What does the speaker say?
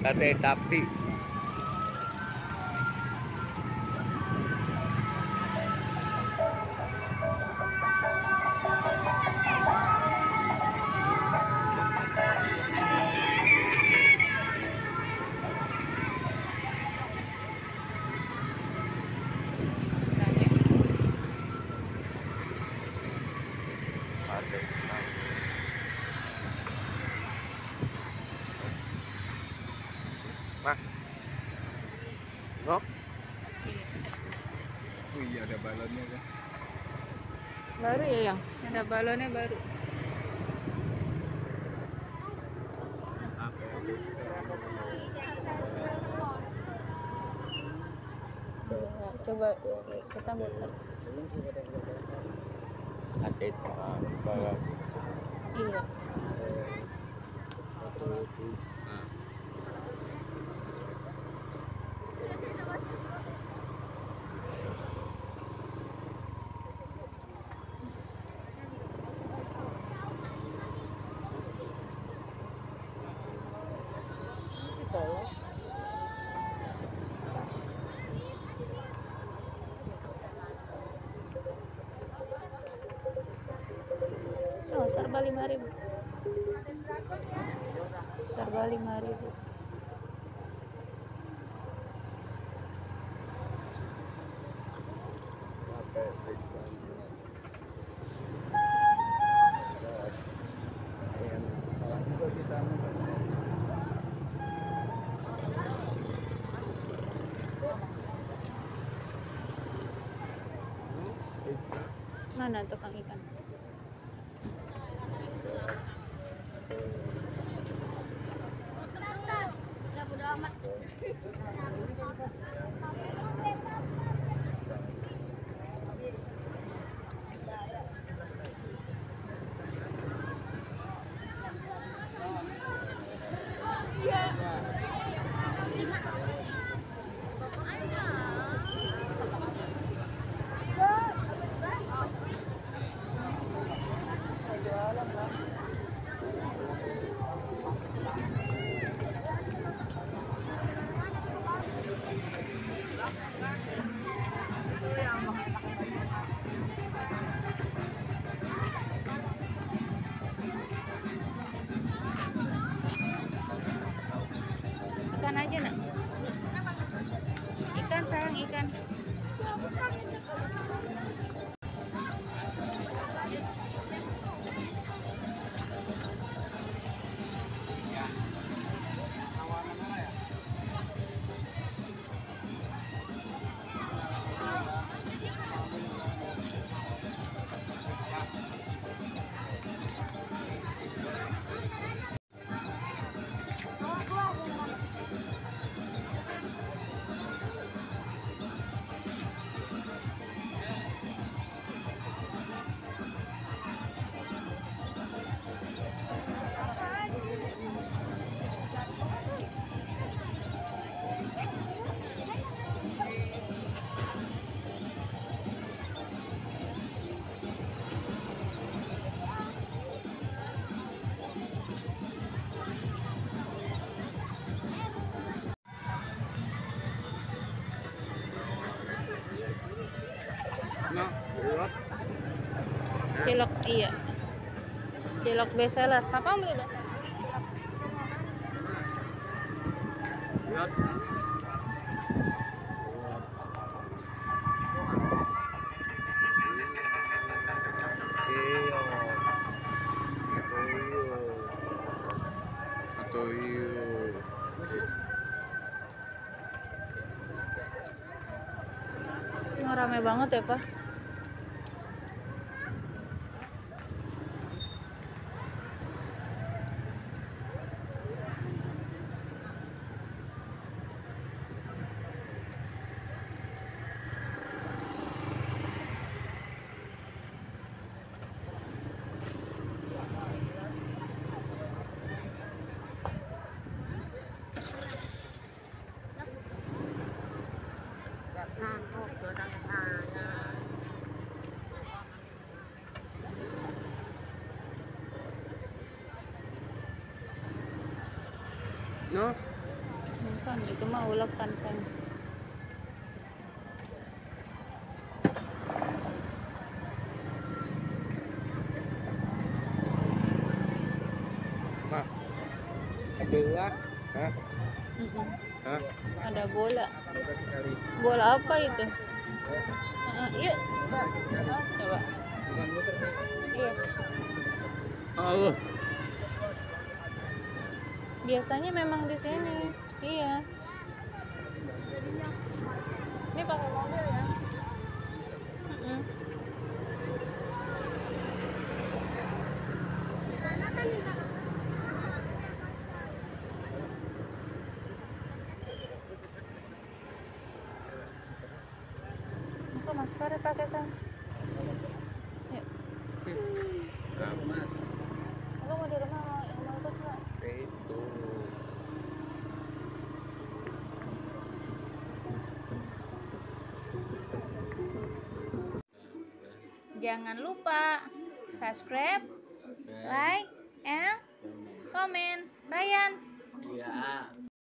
Kate tapi Mas. No? Oh iya, ada balonnya kan. Baru ya yang ada balonnya baru. Ya, coba kita muter. Kate Iya. Oh, serba 5.000. Serba 5.000. Mana tukang ikan? Ikan aja nak. Ikan sayang ikan. Nah, lihat. Cilok iya. Cilok bestseller. Papa beli bestseller. Lihat. Atau Oh, rame banget ya, Pak. no. mah ulekan sayang. Mah. Kedua. Hah? Mm-mm. Hah? Ada bola. sekali. Bola apa itu? Iya, Mbak. Coba. Bukan muter kan? Iya. Oh. Biasanya memang di sini. Iya. Ini pakai mobil ya? Mm-mm. Aku maskernya pakai sayang. Yuk. Aku mau di rumah mau ikut nggak? Itu. Jangan lupa subscribe, like, and comment. Bayan. Iya.